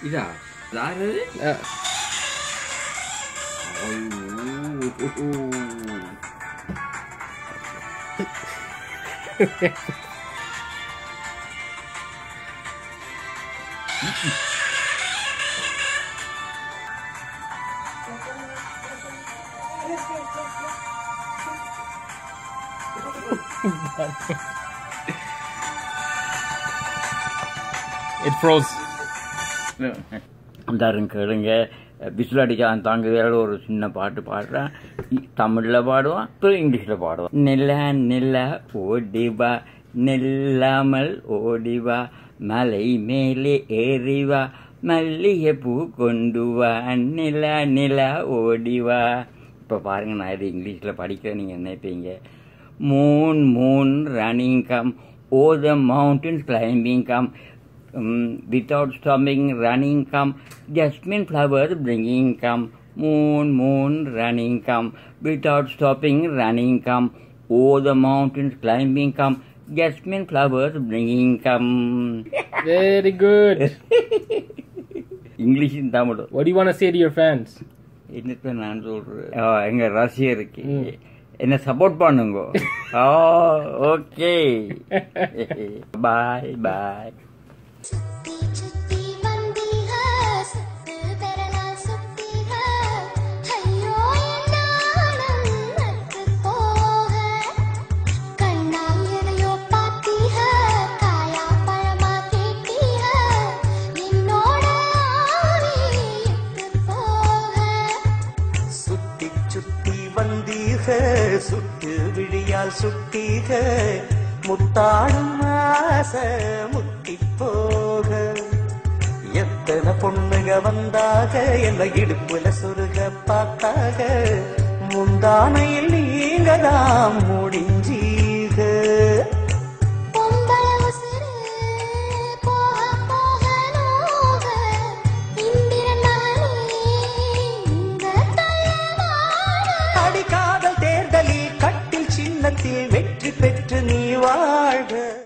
இதா யாரு It froze. கேளுங்க விசிலடிக்கான் தாங்குதல் ஒரு சின்ன பாட்டு பாடுறான் தமிழில் பாடுவான் அப்புறம் இங்கிலீஷில் பாடுவான் நில ஓடிவா நெல்லாமல் ஓடிவா மலை மேலே ஏறிவா மல்லிகை பூ கொண்டு வா நில ஓடிவா. இப்போ பாருங்க நான் இது இங்கிலீஷில் படிக்கிறேன் நீங்கள் நினைப்பீங்க. Moon running come o'er the mountains climbing come without stopping running come jasmine flowers bringing come moon running come without stopping running come oh the mountains climbing come jasmine flowers bringing come. Very good. English in Tamil. What do you want to say to your fans? என்னத்தை நான் சொல்றேன் எங்க ரசிகருக்கு என்ன support பண்ணுங்க. Okay bye bye. சுட்டு விழியால் சுட்டி முத்தாடும் ஆசை முத்தி போக எத்தனை பொண்ணுக வந்தாக என்ன இடுப்புல சொருக பார்த்தாக முந்தானையில் நீங்கதான் முடிஞ்சி